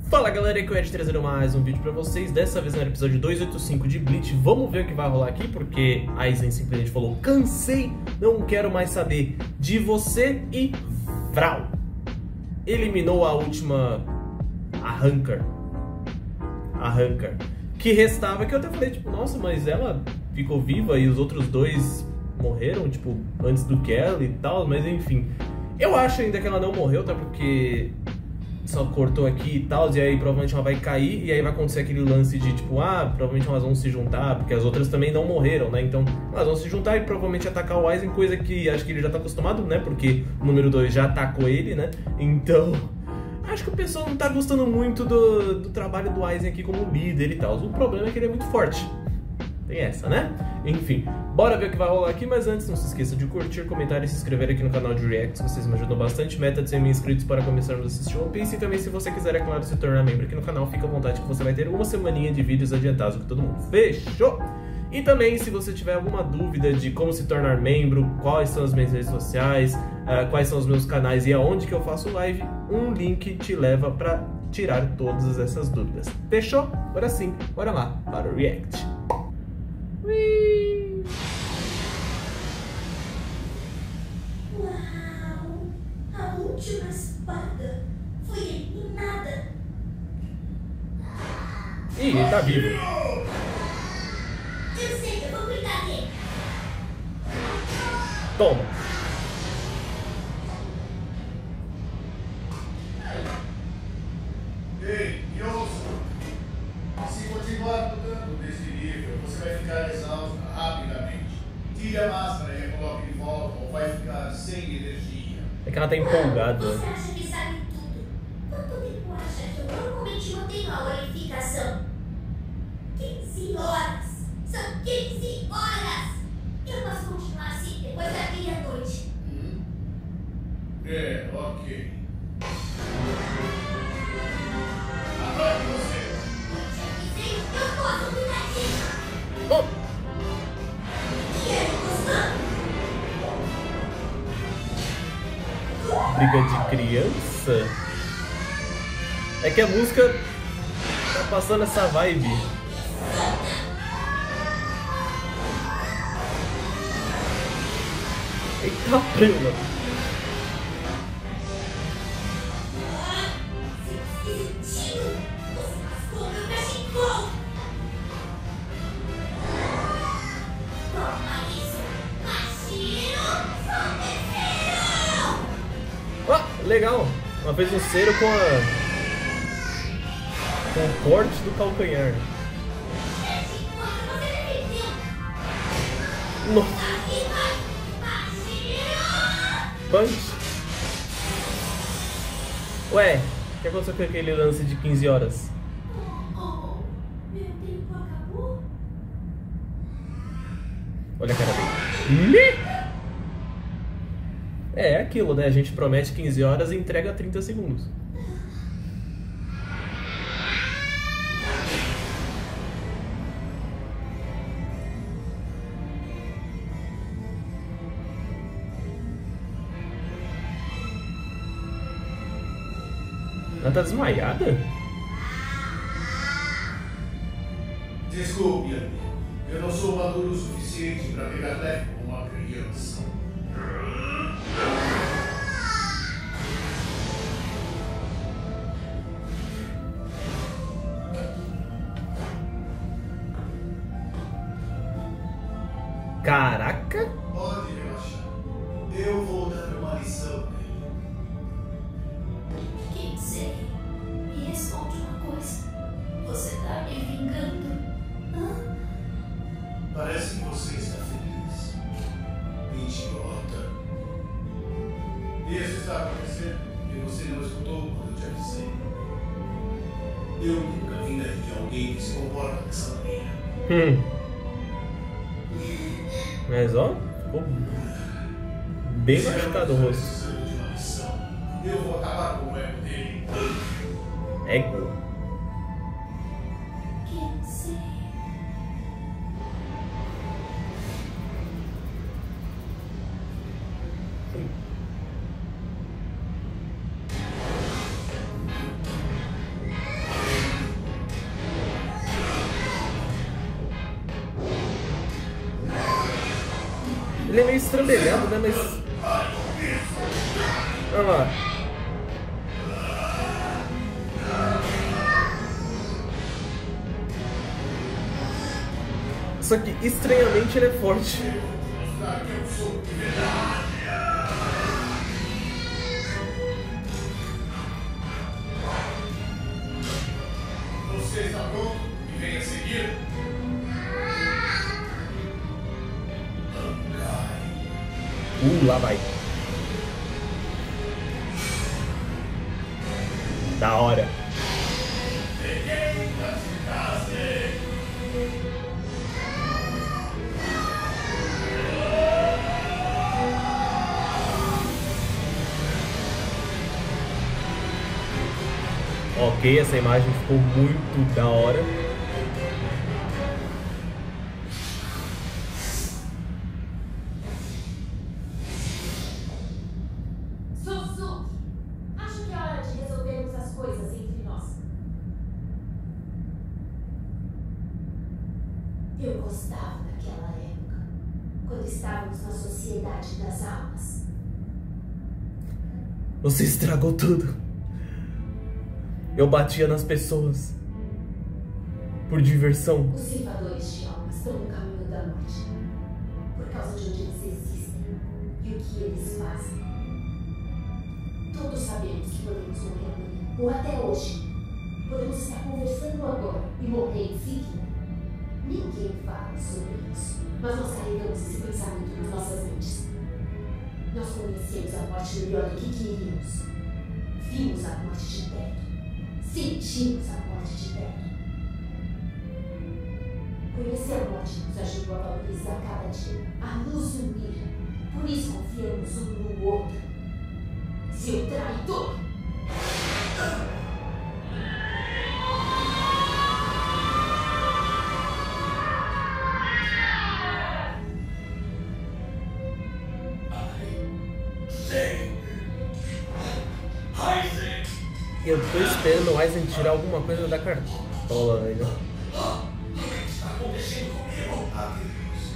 Fala galera, aqui é o Ed trazendo mais um vídeo pra vocês, dessa vez no episódio 285 de Bleach. Vamos ver o que vai rolar aqui, porque Aizen simplesmente falou: cansei, não quero mais saber de você, e Vrau! Eliminou a última Arrancar, que restava, que eu até falei, tipo, nossa, mas ela ficou viva e os outros dois morreram, tipo, antes do Kelly e tal, mas enfim. Eu acho ainda que ela não morreu, tá? Porque só cortou aqui e tal, e aí provavelmente ela vai cair, e aí vai acontecer aquele lance de tipo, provavelmente elas vão se juntar, porque as outras também não morreram, né? Então elas vão se juntar e provavelmente atacar o Aizen, coisa que acho que ele já tá acostumado, né? Porque o número 2 já atacou ele, né? Então acho que o pessoal não tá gostando muito do trabalho do Aizen aqui como líder e tal. O problema é que ele é muito forte. Tem essa, né? Enfim, bora ver o que vai rolar aqui, mas antes não se esqueça de curtir, comentar e se inscrever aqui no canal de Reacts, vocês me ajudam bastante. Meta de 100 mil inscritos para começarmos a assistir One Piece, e também se você quiser, é claro, se tornar membro aqui no canal, fica à vontade que você vai ter uma semaninha de vídeos adiantados com todo mundo. Fechou? E também, se você tiver alguma dúvida de como se tornar membro, quais são as minhas redes sociais, quais são os meus canais e aonde que eu faço live, um link te leva para tirar todas essas dúvidas. Fechou? Agora sim, bora lá para o React. Uau! A última espada foi eliminada. Ih, ele tá vivo. Eu sei, eu vou cuidar dele. Toma. Ei, Yoso, se continuar lutando nesse nível, você vai ficar exausto rapidamente. Tire a máscara e a coloque de volta, ou vai ficar sem energia. É que ela tá empolgada. Você acha que sabe tudo? Quanto tempo acha que eu normalmente mantenho a orificação? 15 horas! São 15 horas! Eu posso continuar assim depois da meia-noite. É, ok. Agora você. Eu posso cuidar disso! Oh, Quero gostar! briga de criança? É que a música tá passando essa vibe. Eita prela. Esquisitinho! Você lascou meu cachecol! Toma isso! Machiro! Sondeiro! Legal. Ela fez um cero com o corte do calcanhar. Desde quando você defendeu? Nossa. Aqui vai! Machiro! Punch. Ué, o que aconteceu com aquele lance de 15 horas? Oh, meu tempo acabou? Olha a cara dele. É aquilo, né? A gente promete 15 horas e entrega 30 segundos. Ela tá desmaiada? Desculpe, amigo. Eu não sou maduro o suficiente para pegar leve com uma criança. Caraca! Pode relaxar. Eu vou dar uma lição nele. Quem sei? Me responde uma coisa. Você tá me vingando? Hã? Parece que você está feliz. Idiota. Isso está acontecendo e você não escutou quando eu te avisei. Eu nunca vingaria alguém que se comporta dessa maneira. Mas ó, ficou bem machucado o rosto. De uma lição. Eu vou acabar com o ego dele. Ego. Quem sei? Ele é meio estrambelhado, né? Mas... olha lá. Só que, estranhamente, ele é forte. Você está pronto? E venha seguir. Lá vai. Da hora. Ok, essa imagem ficou muito da hora. Sosuke, acho que é hora de resolvermos as coisas entre nós. Eu gostava daquela época, quando estávamos na Sociedade das Almas. Você estragou tudo. Eu batia nas pessoas. Por diversão. Os ceifadores de almas estão no caminho da morte. Por causa de onde eles existem e o que eles fazem. Todos sabemos que podemos morrer amanhã, ou até hoje. Podemos estar conversando agora e morrer em seguida. Ninguém fala sobre isso, mas nós carregamos esse pensamento nas nossas mentes. Nós conhecemos a morte melhor do que queríamos. Vimos a morte de perto. Sentimos a morte de perto. Conhecer a morte nos ajudou a valorizar cada dia, a nos unir. Por isso confiamos um no outro. Seu traidor! Eu tô esperando o Aizen tirar alguma coisa da cartola, velho. Adeus.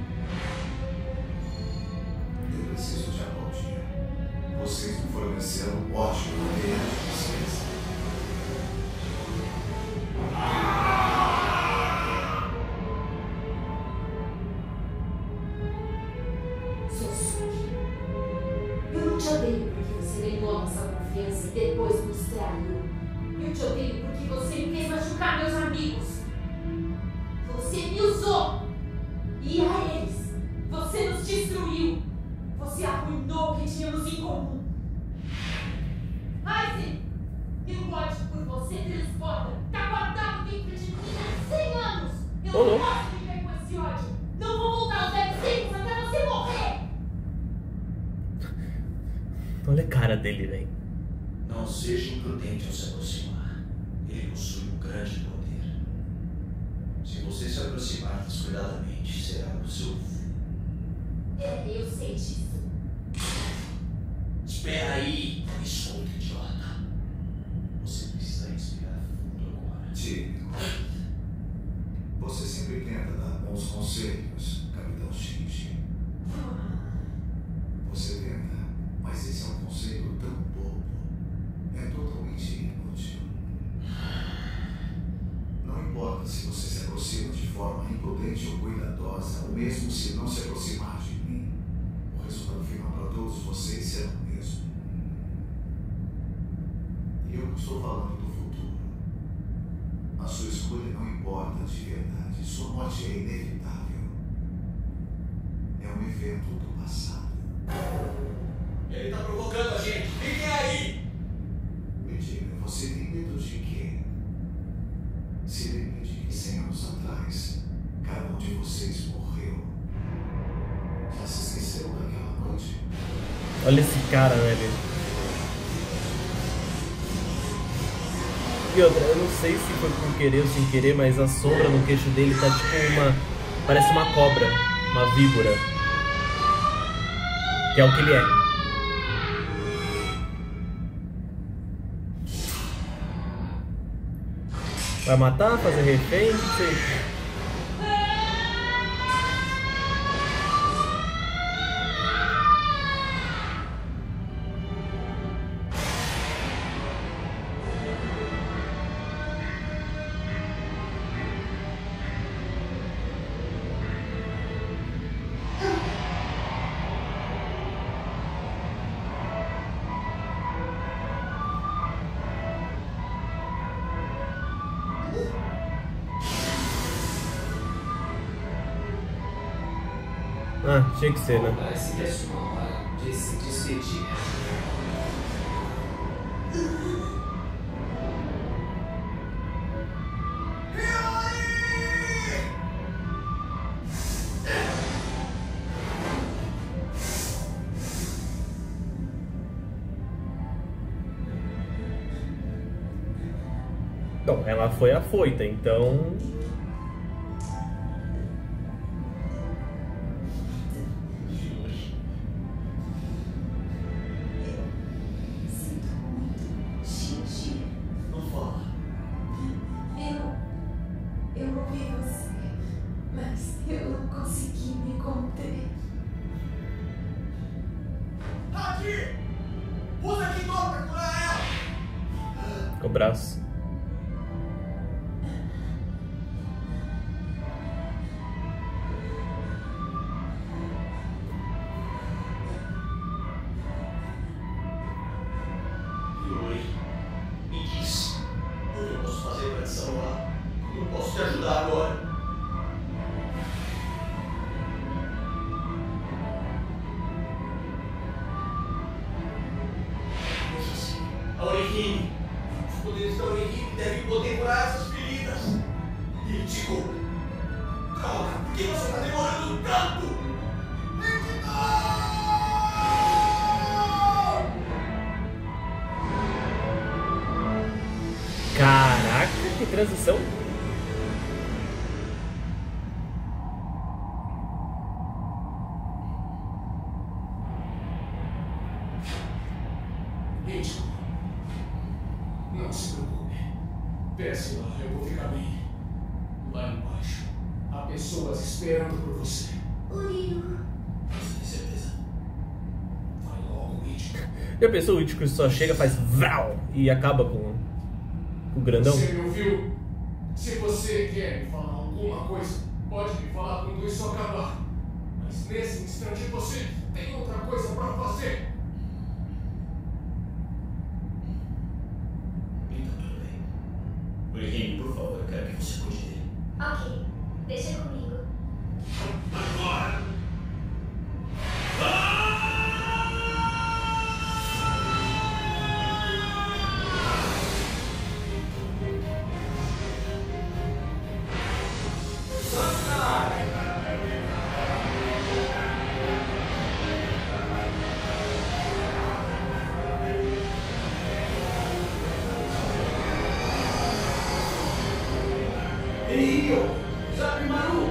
Eu preciso de aplaudir. Vocês me forneceram um ótimo poder de vocês. Sosuke, eu não te odeio porque você ganhou nossa confiança e depois nos traiu. Eu te odeio porque você me fez machucar meus amigos. Você me usou. E a eles, você nos destruiu. Você arruinou o que tínhamos em comum. Aizen, meu ódio por você transborda. Tá guardado dentro de mim há 100 anos. Eu não posso viver com esse ódio. Não vou voltar aos velhos tempos até você morrer. Olha a cara dele, velho. Não seja imprudente ao se aproximar. Ele possui um grande poder. Se você se aproximar descuidadamente, será o seu fim. Eu sei disso. Espera aí, me escuta, idiota. Você precisa respirar fundo agora. Típico. Você sempre tenta dar bons conselhos, Capitão Shinji. Você tenta, mas esse é um conselho tão bobo. É totalmente inútil. Não importa se você se aproxima de forma imprudente ou cuidadosa, ou mesmo se não se aproximar de mim, o resultado final para todos vocês será o mesmo. E eu não estou falando do futuro. A sua escolha não importa de verdade. Sua morte é inevitável. É um evento do passado. Ele tá provocando a gente. Fiquem aí! Me diga, você tem medo de quê? Se lembre de que 100 anos atrás, cada um de vocês morreu. Já se esqueceram daquela noite? Olha esse cara, velho. E outra, eu não sei se foi por querer ou sem querer, mas a sombra no queixo dele tá tipo uma... parece uma cobra, uma víbora. Que é o que ele é. Vai matar, fazer refém, não sei. Ah, tinha que ser, né? Parece que é sua hora de se despedir. Bom, ela foi afoita, então... Sinto muito, Shinji. Não fala. Eu ouvi você, mas eu não consegui me conter. Aqui! Usa aqui dor pra curar ela! O braço. Yuri, me diz. O que eu posso fazer para te salvar? Eu não posso te ajudar agora. A Orihime. Os poderes da Orihime devem poder curar essas feridas. Ichigo. Droga, por que você está demorando tanto? Ichigo! Caraca, que transição. Ichigo, não se preocupe. Desce lá, eu vou ficar bem. Lá embaixo, há pessoas esperando por você. Uriu. Você tem certeza? Vai logo, Ichigo. Já pensou o Ichigo só chega, faz vral e acaba com o grandão? Você me ouviu? Se você quer me falar alguma coisa, pode me falar quando isso acabar. Mas nesse instante você tem outra coisa pra fazer. Então tudo bem. Orihime, por favor, eu quero que você cuide dele. Ok, deixa comigo. Agora! Rio! Zapimaru!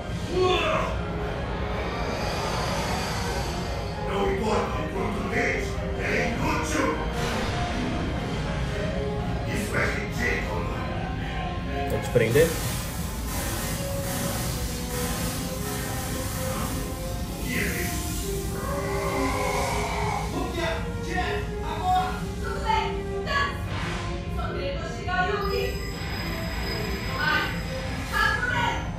Não importa o português, é inútil! Isso é ridículo! Vou te prender? E ele Tudo bem, tá? Só queremos chegar ao Yuri. Vai, rápido mesmo.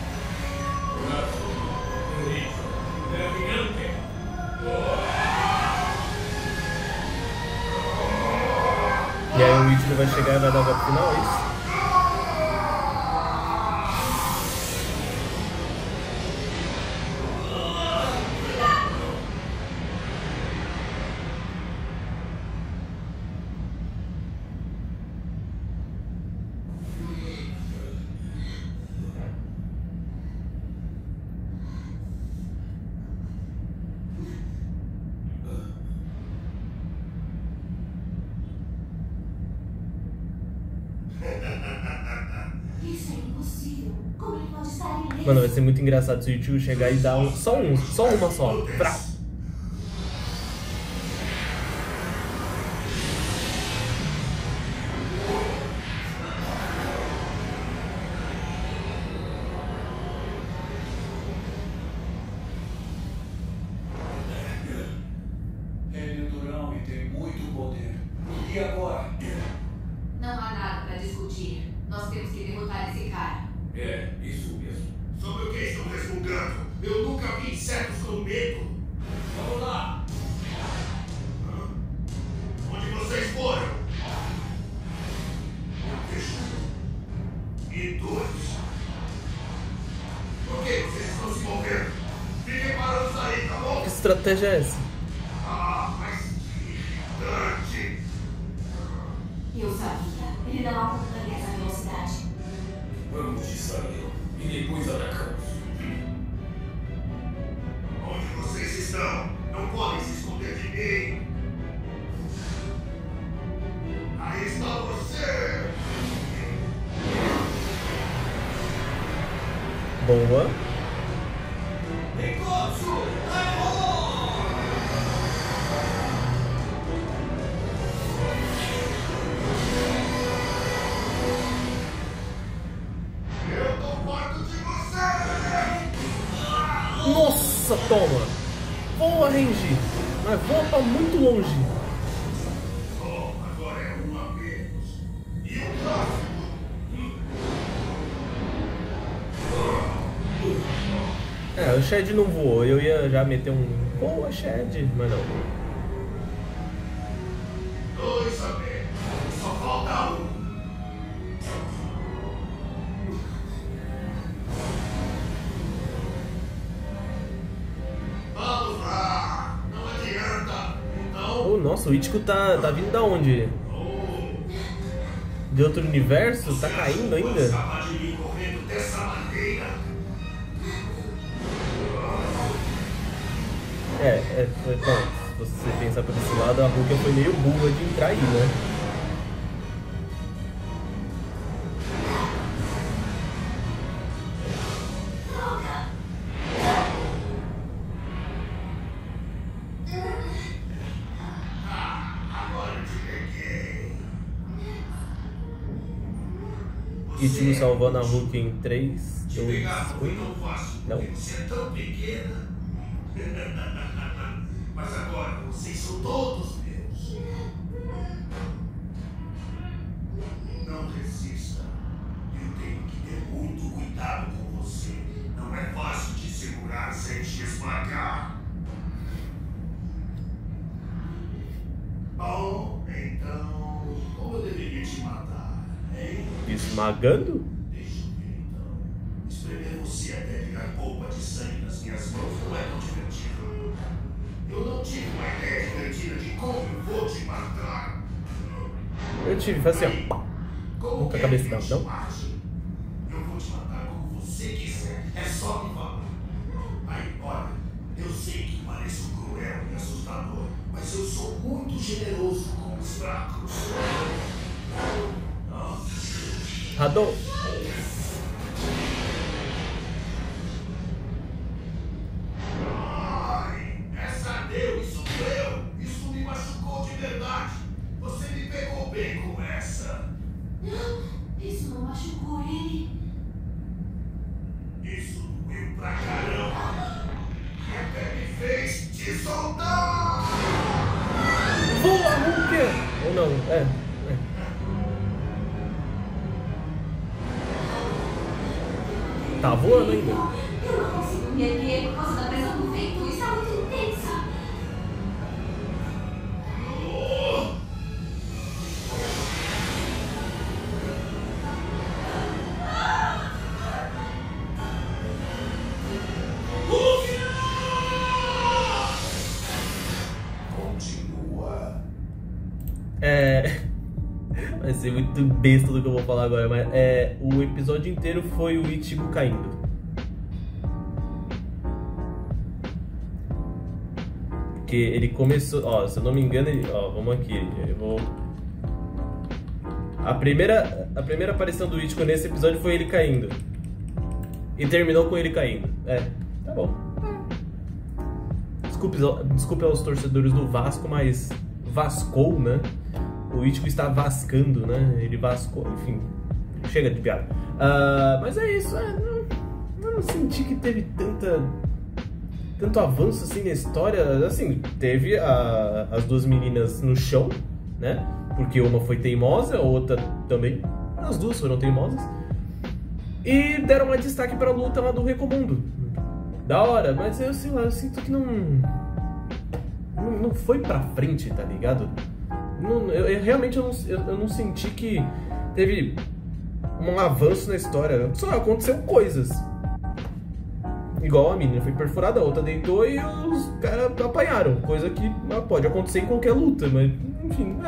E aí o Ichigo vai chegar e vai dar o golpe final, é isso? Isso é impossível. Como ele pode estar ileso? Mano, vai ser muito engraçado se o Ichigo chegar e dar só uma só. Vrau. Ele é durão e tem muito poder. E agora? Não há nada para discutir. Nós temos que derrotar esse cara. É, isso mesmo. Sobre o que estão resmungando? Eu nunca vi insetos com medo. Vamos lá. Hã? Onde vocês foram? E dois. Por que vocês estão se movendo? Fiquem parados. estratégia é essa? Mas que irritante! Eu sabia. Ele não apontaria essa velocidade. Vamos distraí-lo e depois atacamos. Onde vocês estão? Não podem se esconder de mim! Aí está você! Boa. Nikotsu! Eu tô morto de você! Nossa, toma! Voa, Renji! Mas voa pra muito longe. Oh, agora é um a menos. E o próximo? É, o Shed não voou. Eu ia já meter um... Boa, Shed! Mas não. 2 a menos. Só falta um. Vamos lá! Não adianta! Não! Oh, nossa, o Ichigo tá vindo da onde? De outro universo? Tá caindo ainda? Escapar de mim correndo dessa maneira! Foi bom. Se você pensar por esse lado, a Rukia foi meio burra de entrar aí, né? Agora eu te peguei! Ichigo salvando a Rukia em 3, Te 2, pegar foi 1. tão fácil. Não. Você é tão pequena. Mas agora vocês são todos meus. Não resista. Eu tenho que ter muito cuidado com você. Não é fácil de segurar sem te esmagar. Bom, então, como eu deveria te matar, hein? Esmagando? Deixa eu ver então. Espremer você até virar polpa de sangue nas minhas mãos não é tão divertido. Eu não tive uma ideia divertida de como eu vou te matar. Eu tive, faz assim, ó. Como Nunca quer cabeça que não, eu te não? mate? Eu vou te matar como você quiser. É só me falar. Aí, olha, eu sei que pareço cruel e assustador, mas eu sou muito generoso com os fracos. Hadou. Ai, essa deu, isso doeu. Isso me machucou de verdade. Você me pegou bem com essa. Isso não machucou ele. Isso doeu pra caramba. E até me fez te soltar. Voa, Rukia! Ou não? Tá voando ainda. Eu não consigo me erguer por causa da pressão do vento. Está muito intensa. Continua. Vai ser muito besta do que eu vou falar agora, mas o episódio inteiro foi o Ichigo caindo. Porque ele começou, ó, se eu não me engano, vamos aqui, eu vou... A primeira aparição do Ichigo nesse episódio foi ele caindo. E terminou com ele caindo. Tá bom. Desculpe aos torcedores do Vasco, mas vascou, né? O Ichigo está vascando, né? Ele vascou, enfim. Chega de piada. Mas é isso, eu não senti que teve tanto avanço assim na história. Assim, teve as duas meninas no chão, né? Porque uma foi teimosa, a outra também. As duas foram teimosas. E deram mais destaque pra luta lá do Recomundo. Da hora, mas eu sei lá, eu sinto que não foi pra frente, tá ligado? Eu realmente eu não senti que teve um avanço na história. Só aconteceu coisas. igual a menina foi perfurada, a outra deitou e os caras apanharam. Coisa que pode acontecer em qualquer luta, mas enfim,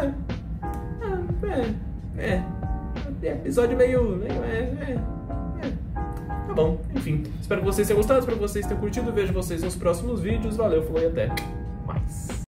episódio meio tá bom, enfim. Espero que vocês tenham gostado, espero que vocês tenham curtido. Vejo vocês nos próximos vídeos. Valeu, falou e até.